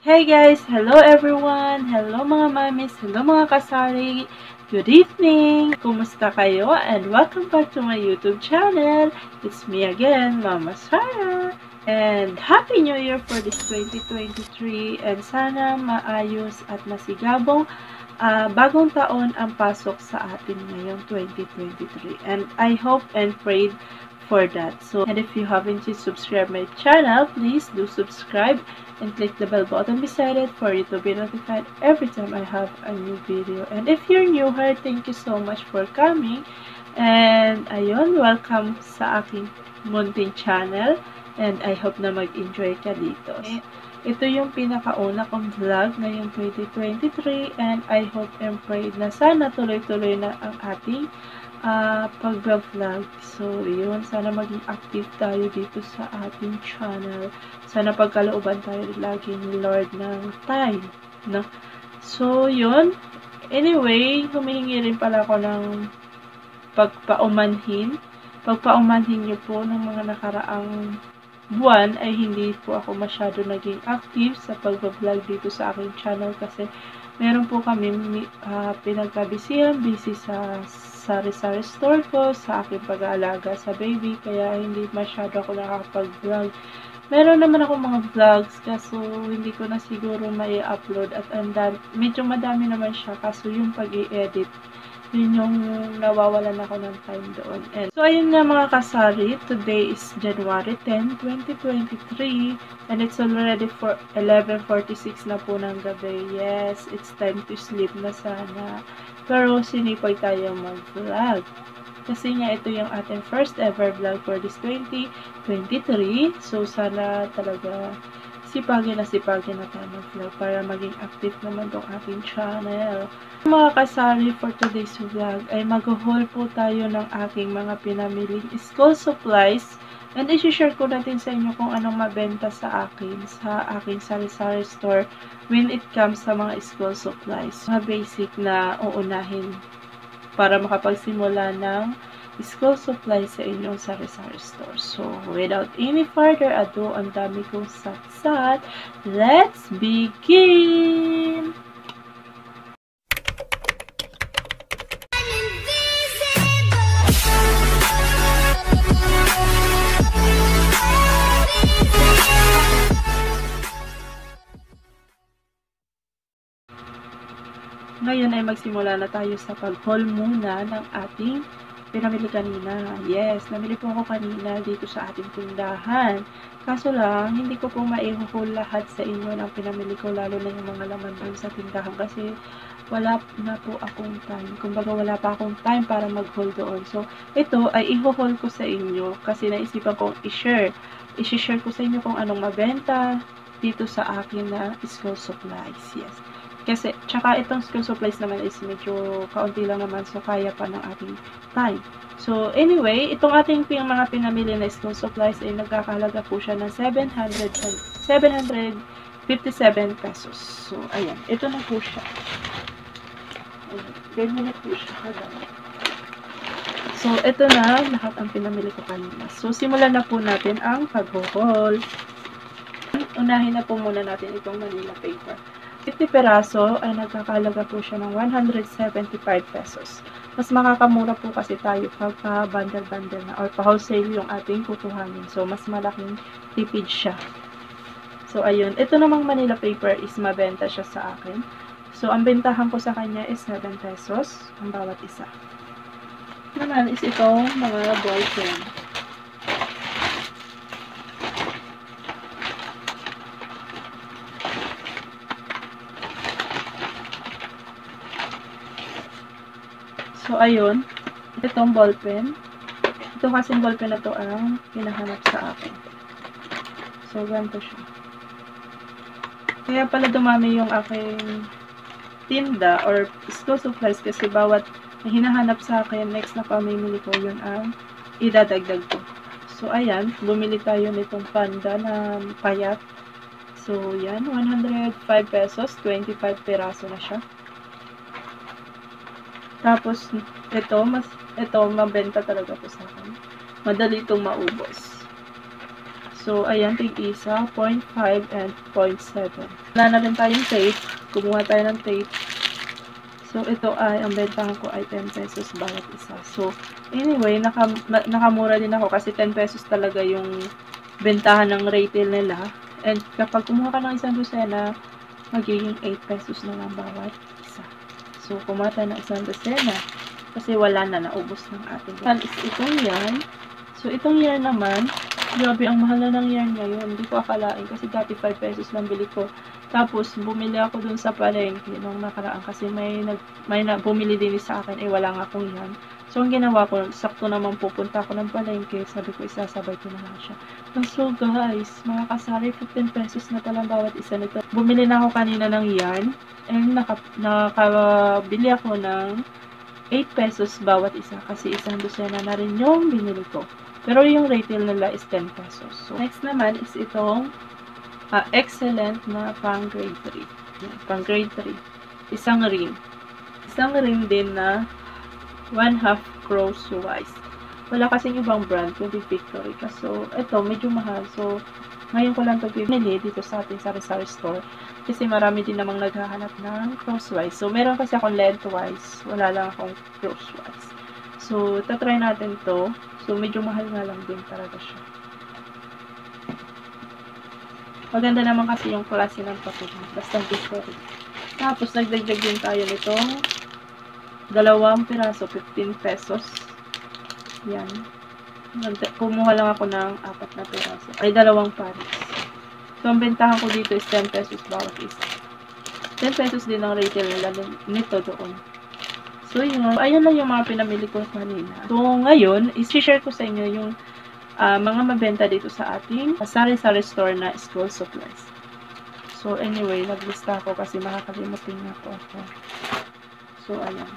Hey guys! Hello everyone! Hello mga mamis! Hello mga kasari! Good evening! Kumusta kayo? And welcome back to my YouTube channel! It's me again, Mama Sarah! And Happy New Year for this 2023! And sana maayos at masigabong bagong taon ang pasok sa atin ngayong 2023. And I hope and pray for that. So, and if you haven't yet subscribed my channel, please do subscribe and click the bell button beside it for you to be notified every time I have a new video. And if you're new here, thank you so much for coming. And ayun, welcome sa aking munting channel. And I hope na mag-enjoy ka dito. Ito yung pinakauna kong vlog ngayong 2023 and I hope and pray na sana tuloy-tuloy na ang ating pag-vlog. So, yun. Sana maging active tayo dito sa ating channel. Sana pagkalooban tayo lagi ni Lord ng time. No? So, yun. Anyway, humihingi rin pala ako ng pagpaumanhin. Pagpaumanhin niyo po ng mga nakaraang buwan ay hindi po ako masyado naging active sa pag-vlog dito sa aking channel kasi meron po kami pinagkabisihan, busy sa sari-sari store ko, sa aking pag-aalaga sa baby, kaya hindi masyado ako nakakapag-vlog. Meron naman ako mga vlogs, kaso hindi ko na siguro mai-upload at medyo madami naman siya, kaso yung pag-i-edit, yun yung nawawalan ako ng time doon. And so, ayun nga mga kasari, today is January 10, 2023, and it's already for 11:46 na po ng gabi. Yes, it's time to sleep na sana. Pero sinipag tayo mag-vlog. Kasi nga ito yung ating first ever vlog for this 2023. So, sana talaga sipagin na tayo mag-vlog para maging active naman tong ating channel. Mga kasari, for today's vlog ay mag-haul po tayo ng aking mga pinamiling school supplies and isi-share ko natin sa inyo kung anong mabenta sa aking sari-sari store when it comes sa mga school supplies. Mga basic na uunahin para makapagsimula ng school supplies sa inyong sari-sari store. So, without any further ado, ang dami kong satsat. Let's begin! Ngayon ay magsimula na tayo sa pag-haul muna ng ating pinamili kanina. Yes, namili po ako kanina dito sa ating tindahan. Kaso lang, hindi ko po mai-haul lahat sa inyo ng pinamili ko, lalo na yung mga laman doon sa tindahan kasi wala na po akong time. Kumbaga, wala pa akong time para mag-haul doon. So, ito ay i-haul ko sa inyo kasi naisipan kong i-share. I-share ko sa inyo kung anong mabenta dito sa akin na school supplies. Yes. Kasi, tsaka itong school supplies naman is medyo kaunti lang naman, so kaya pa ng ating time. So, anyway, itong ating mga pinamili na school supplies ay nagkakahalaga po siya ng 757 pesos. So, ayan. Ito na po siya. Ganyan na po siya. So, ito na lahat ang pinamili ko kanina. So, simulan na po natin ang pag-haul. Unahin na po muna natin itong Manila paper. 50 peraso ay nagkakalaga po siya ng 175 pesos. Mas makakamura po kasi tayo pagka bundle-bundle na or pa-wholesale yung ating kukuhanin. So, mas malaking tipid siya. So, ayun. Ito namang Manila paper is mabenta siya sa akin. So, ang bentahan ko sa kanya is 7 pesos ang bawat isa. Naman is itong mga ball pen. So, ayun. Itong ballpen. Ito kasing ballpen na to ang hinahanap sa akin. So, ganito siya. Kaya pala dumami yung aking tinda or school supplies kasi bawat na hinahanap sa akin, next na pamimili ko, yun ang idadagdag ko. So, ayan. Bumili tayo nitong panda na payat. So, yan. 105 pesos. 25 peraso na siya. Tapos, ito, mabenta talaga po sa akin. Madali itong maubos. So, ayan, tig-isa, 0.5 and 0.7. Wala na rin tayong tape. Kumuha tayo ng tape. So, ito ay, ang bentahan ko ay 10 pesos bawat isa. So, anyway, nakamura din ako kasi 10 pesos talaga yung bentahan ng retail nila. And kapag kumuha ka ng isang dosena, magiging 8 pesos na lang bawat isa. So, kumuha tayo ng isang dosena kasi wala na, naubos ng ating. Itong yarn. So, itong yarn naman, grabe, ang mahal na ng yarn ngayon. Hindi ko akalain kasi dati 5 pesos lang bili ko. Tapos, bumili ako dun sa palengke nung nakaraan kasi may bumili din sa akin, wala nga akong yarn. So, ang ginawa ko, sakto naman pupunta ako ng palengke, sabi ko, isasabay ko na lang siya. So, guys, mga kasari, 15 pesos na pala bawat isa nito. Bumili na ako kanina ng yarn, and nakabili ako ng 8 pesos bawat isa kasi isang dosena na rin yung binili ko. Pero yung retail nila is 10 pesos. So, next naman is itong excellent na pang grade 3. Pang grade 3. Isang ring. Isang ring din na 1/2 crosswise. Wala kasing ibang brand kundi Victory. So, ito medyo mahal. So, ngayon ko lang ito bibili dito sa ating sari-sari store. Kasi marami din namang naghahanap ng crosswise. So, meron kasi akong lengthwise. Wala lang akong crosswise. So, tatry natin to. So, medyo mahal nga lang din talaga siya. Maganda naman kasi yung klase ng papel. Basta Victory. Tapos, nagdagdag din tayo nitong 2 piraso, 15 pesos. Yan. Kumuha lang ako ng 4 na piraso. Ay, 2 pares. So, ang bentahan ko dito is 10 pesos bawat isa. 10 pesos din ang retail nila nito doon. So, yun. Ayun lang yung mga pinamili ko kanina. So, ngayon, isi-share ko sa inyo yung mga mabenta dito sa ating sari-sari store na school supplies. So, anyway, naglista ako kasi makakalimutin na po ako. So, ayan.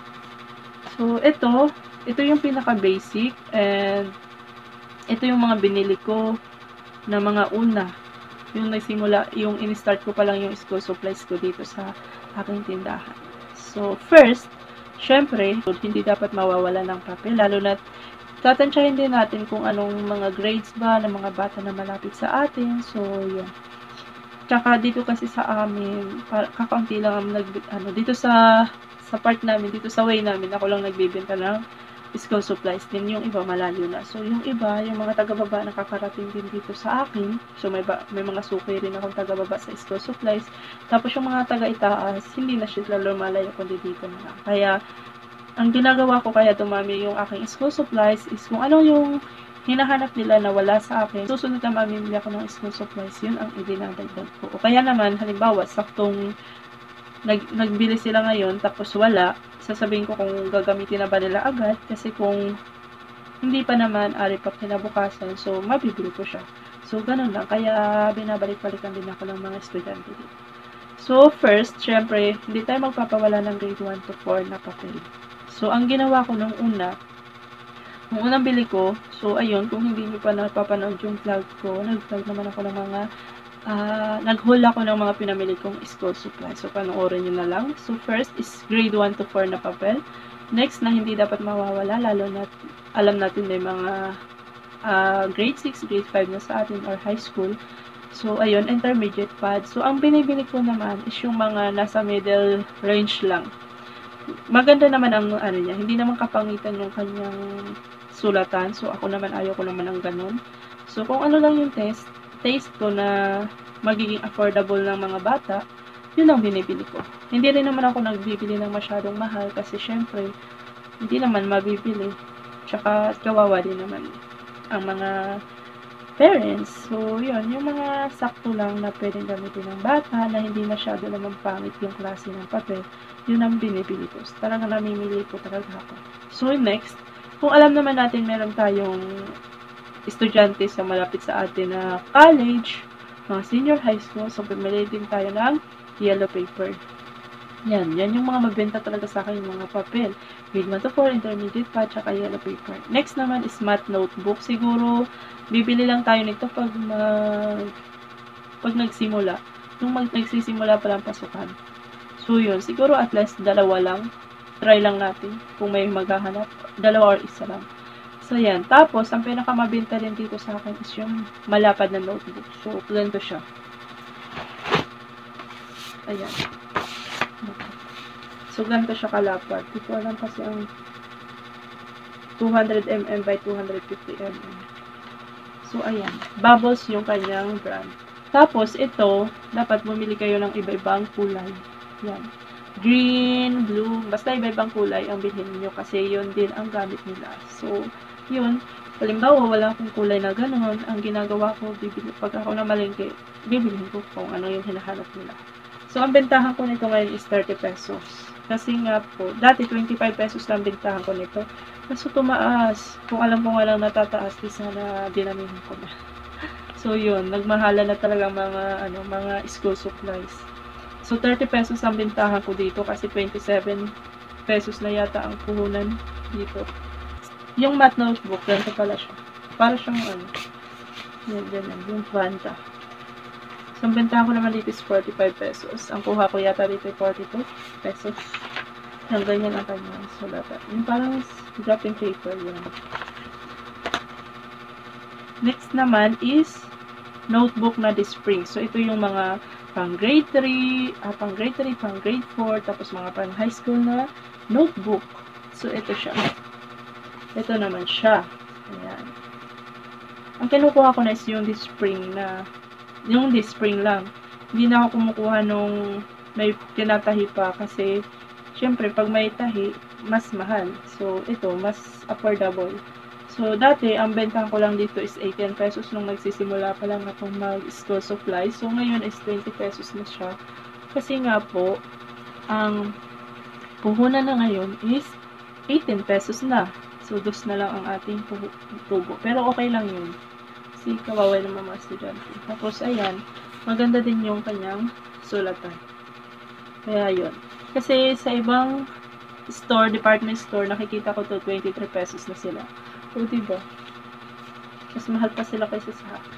So, ito yung pinaka-basic and ito yung mga binili ko na mga una. Yung nagsimula, yung in-start ko pa lang yung school supplies ko dito sa aking tindahan. So, first, syempre, hindi dapat mawawala ng papel, lalo na tatansyahin din natin kung anong mga grades ba ng mga bata na malapit sa atin. So, yun. Tsaka dito kasi sa amin, kakaunti lang dito sa part namin, dito sa way namin, ako lang nagbibenta ng school supplies din. Yung iba malayo na. So, yung iba, yung mga taga-baba nakakarating din dito sa akin. So, may mga suki rin akong taga-baba sa school supplies. Tapos, yung mga taga-itaas, hindi na sila lumalayo kundi dito na lang. Kaya, ang ginagawa ko kaya dumami yung aking school supplies is kung ano yung hinahanap nila na wala sa akin. Susunod na mamimili ako ng school supplies, yun ang idinadagdag ko. O kaya naman, halimbawa, saktong nagbili sila ngayon, tapos wala, sasabihin ko kung gagamitin na ba nila agad, kasi kung hindi pa naman, ari pa kinabukasan, so mabibili ko siya. So, ganun lang. Kaya, binabalik-balikan din ako ng mga estudyante dito. So, first, syempre, hindi tayo magpapawala ng grade 1 to 4 na papel. So, ang ginawa ko nung unang bili ko, so, ayun, kung hindi nyo pa napapanood yung vlog ko, nag-vlog naman ako ng mga nag-haul ako ng mga pinamili kong school supplies. So, panoorin nyo na lang. So, first is grade 1 to 4 na papel. Next, na hindi dapat mawawala, lalo na alam natin may mga grade 6, grade 5 na sa atin or high school. So, ayun, intermediate pad. So, ang binibili ko naman is yung mga nasa middle range lang. Maganda naman ang niya, hindi naman kapangitan yung kanyang sulatan. So, ako naman, ayaw ko naman ng ganun. So, kung ano lang yung taste ko na magiging affordable ng mga bata, yun ang binibili ko. Hindi rin naman ako nagbibili ng masyadong mahal kasi syempre, hindi naman mabibili. Tsaka, kawawa din naman ang mga parents. So, yun, yung mga sakto lang na pwedeng gamitin ng bata na hindi masyado naman pangit yung klase ng papel, yun ang binibili ko. So, talaga namimili ko talaga ako. So, next, kung alam naman natin meron tayong estudyante sa malapit sa atin na college, mga senior high school, so pumili din tayo ng yellow paper. Yan yung mga mabenta talaga sa akin yung mga papel. Grade 1 to 4, intermediate pa, tsaka yellow paper. Next naman is math notebook. Siguro, bibili lang tayo nito pag nagsimula. Yung nagsisimula pa lang pasukan. So, yun. Siguro at least 2 lang. Try lang natin kung may maghahanap. 2 or 1 lang. So, yan. Tapos, ang pinakamabenta din dito sa akin is yung malapad na notebook. So, ganito siya. Ayan. So, ganito siya kalapad. Hindi ko alam kasi ang 200mm by 250mm. So, ayan. Bubbles yung kanyang brand. Tapos, ito, dapat bumili kayo ng iba-ibang kulay. Yan. Green, blue, basta iba-ibang kulay ang bilhin niyo kasi yun din ang gamit nila. So, yun. Halimbawa, wala akong kulay na gano'n. Ang ginagawa ko, pag ako na malengke, bibilhin ko kung ano yung hinahanap nila. So, ang bentahan ko nito ngayon is 30 pesos. Kasi nga po, dati 25 pesos lang bentahan ko nito. Kaso tumaas. Kung alam ko nga lang natataas, di sana dinamihan ko na. So, yun. Nagmahala na talaga mga school supplies. So, 30 pesos ang bintahan ko dito kasi 27 pesos na yata ang puhunan dito. Yung math notebook, ganito pala siya. Para siyang yan, yung Fanta. So, ang bintahan ko naman dito is 45 pesos. Ang kuha ko yata dito ay 42 pesos. Yung ganyan ang kanyang sulatan. Yung parang dropping paper yan. Next naman is notebook na this spring. So, ito yung mga pang grade 3, pang grade 4, tapos mga pang high school na notebook. So, ito siya. Ito naman siya. Ayan. Ang kinukuha ko na is yung this spring lang. Hindi na ako kumukuha nung may tinatahi pa kasi, syempre, pag may tahi, mas mahal. So, ito, mas affordable. So, dati, ang bentahan ko lang dito is 18 pesos nung nagsisimula pa lang akong mag-school supply. So, ngayon is 20 pesos na siya. Kasi nga po, ang puhunan na ngayon is 18 pesos na. So, dos na lang ang ating tubo. Pero okay lang yun. Kasi kawawa ng mga estudyante. Tapos, ayan, maganda din yung kanyang sulatan. Kaya yun. Kasi sa ibang store, department store, nakikita ko to 23 pesos na sila. O, diba? Mas mahal pa sila kaysa sa akin.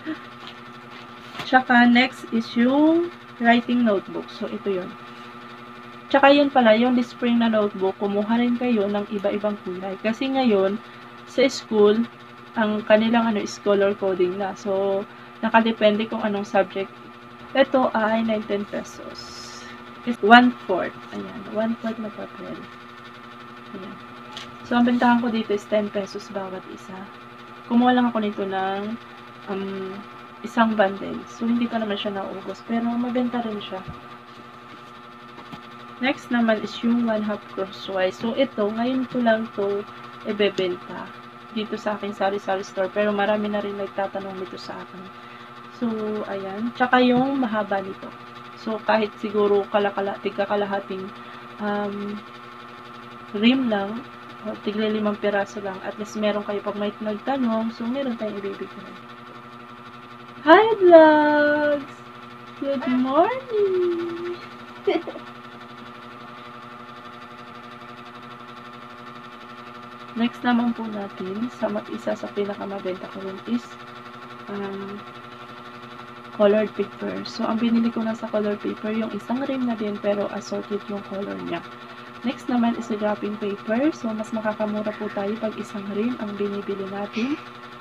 Tsaka, next is yung writing notebook. So, ito yun. Tsaka yun pala, yung this spring na notebook, kumuha rin kayo ng iba-ibang kulay. Kasi ngayon, sa school, ang kanilang is color coding na. So, nakadepende kung anong subject. Ito ay 19 pesos. 1/4. Ayan, 1/4 na papel. Ayan. So, ang bentahan ko dito is 10 pesos bawat isa. Kumuha lang ako nito ng isang bundle. So, hindi pa naman siya naubos. Pero, mabenta rin siya. Next naman is yung 1/2 crosswise. So, ito, ngayon ko lang to ibebenta dito sa aking sari-sari store. Pero, marami na rin nagtatanong nito sa akin. So, ayan. Tsaka yung mahaba nito. So, kahit siguro tigkakalahating rim lang, o tigla 5 piraso lang, at least meron kayo pag may nagtanong, so meron tayong ibibigay. Hi, vlogs! Good morning! Next naman po natin, isa sa pinakamabenta ko rin is colored paper. So, ang binili ko na sa colored paper, yung isang rim na din, pero assorted yung color niya. Next naman is a wrapping paper. So, mas makakamura po tayo pag isang rim ang binibili natin.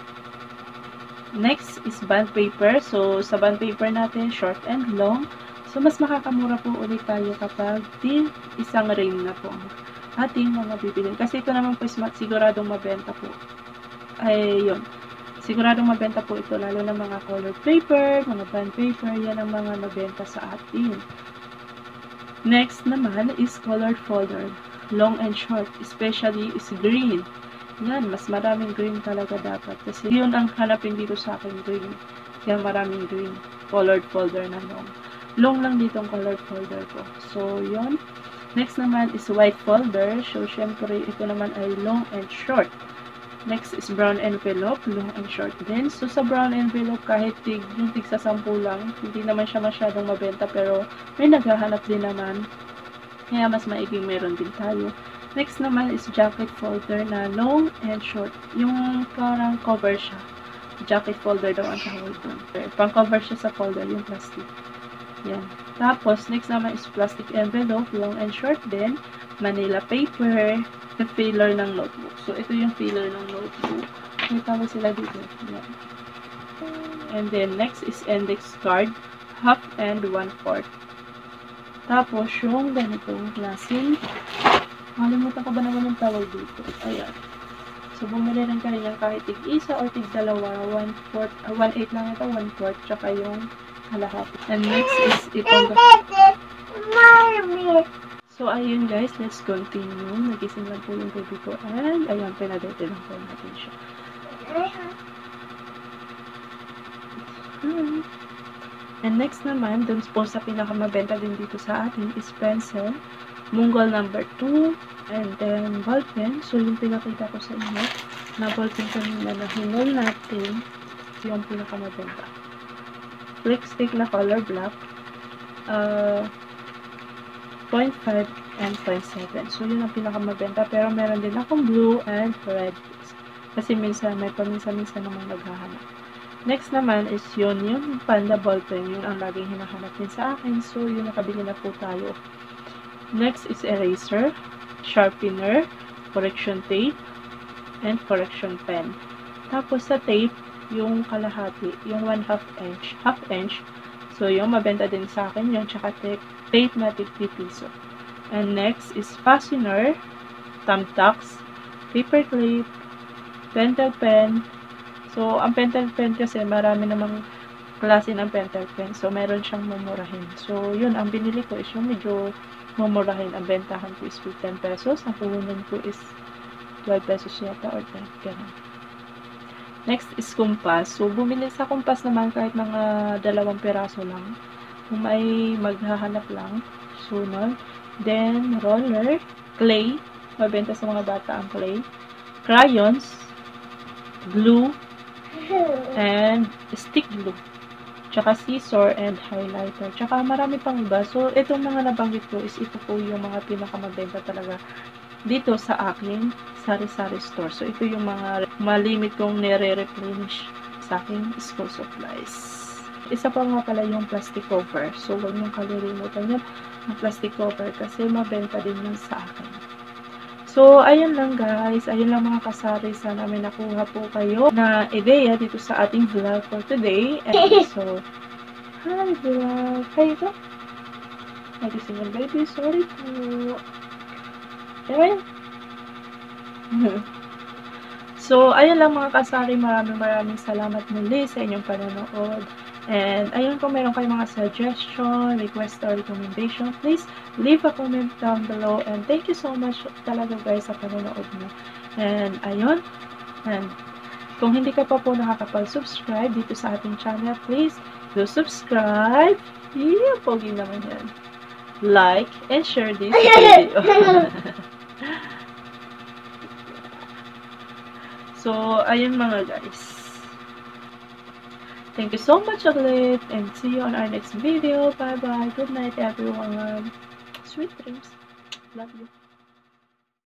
Next is bond paper. So, sa bond paper natin, short and long. So, mas makakamura po ulit tayo kapag isang rim na po ating mga bibilin. Kasi ito naman po is siguradong mabenta po. Ay, yun. Siguradong mabenta po ito, lalo na mga colored paper, mga bond paper, yan ang mga mabenta sa atin. Next naman is colored folder, long and short, especially is green. Yan, mas maraming green talaga dapat. Kasi yun ang hanapin dito sa akin, green. Kaya maraming green, colored folder na long. Long lang dito ang colored folder ko. So, yun. Next naman is white folder. So, syempre, ito naman ay long and short. Next is brown envelope, long and short din. So, sa brown envelope, kahit yung tig sa 10 lang, hindi naman siya masyadong mabenta, pero may naghahanap din naman. Kaya mas maiging meron din tayo. Next naman is jacket folder na long and short. Yung parang cover siya. Jacket folder daw ang tawag doon. Pang cover siya sa folder, yung plastic. Yan. Tapos, next naman is plastic envelope, long and short din. Manila paper, at filler ng notebook. So, ito yung filler ng notebook. May tawag sila dito. Yan. And then, next is index card, half and 1/4. Tapos, yung ganitong klaseng, malimutan ko ba naman ang tawag dito? Ayan. So, bumili rin kayo ng kahit tig-isa or tig-dalawa, 1/4, 1/8 lang ito, 1/4, tsaka yung kalahati. And next is itong... So, ayun guys, let's continue. Nagising lang po yung baby ko. And, ayan, pinadete lang po natin siya. And next naman, dun po sa pinakamabenta din dito sa atin is pencil, Mongol number 2, and then ballpen. So, yung pinakita ko sa inyo, na ballpen kanina na hinol natin, yung pinakamabenta. Flick stick na color black, 0.5 and 0.7. So, yun ang pinakamabenta. Pero, meron din akong blue and red. Kasi minsan, may paminsan-minsan namang naghahanap. Next naman is yun, yung panda ballpen. Yun ang laging hinahanap din sa akin. So, yun nakabili na po tayo. Next is eraser, sharpener, correction tape, and correction pen. Tapos sa tape, yung kalahati, yung 1/2 inch, half inch. So, yung mabenta din sa akin yun, tsaka tape na tig-3 piso. And next is fastener, thumbtacks, paper clip, pentel pen. So, ang pentel pen kasi marami namang klase ng pentel pen. So, meron siyang mumurahin. So, yun, ang binili ko is yung medyo mumurahin. Ang bentahan ko is 10 pesos. Ang puhunan ko is 12 pesos yata or 10. Ganun. Next is kumpas. So, bumili sa kumpas naman kahit mga 2 piraso lang. Kung may maghahanap lang. Sunod. Then, roller, clay. Mabenta sa mga bata ang clay. Crayons, glue, and stick glue. Tsaka scissor and highlighter. Tsaka marami pang iba. So, itong mga nabanggit ko is ito po yung mga pinakamabenta talaga dito sa aking sari-sari store. So, ito yung mga malimit kong nire-replenish sa aking school supplies. Isa pa nga pala yung plastic cover. So, huwag niyong kalilimutan yun ang plastic cover kasi mabenta din yun sa akin. So, ayun lang guys. Ayun lang mga kasari. Sana may nakuha po kayo na ideya dito sa ating vlog for today. And so, hi vlog. Hi ito. Nagising yung baby. Sorry po. Anyway. So, ayun lang mga kasari. Maraming salamat muli sa inyong panonood. And, ayun kung meron kayong mga suggestion, request, or recommendation, please leave a comment down below. And thank you so much talaga guys sa panonood mo. And, ayun. And, kung hindi ka pa po nakakapag-subscribe dito sa ating channel, please do subscribe. Yeah, pogi naman yan. Like and share this video. So, ayun mga guys. Thank you so much ulit and see you on our next video. Bye bye. Good night everyone. Sweet dreams. Love you.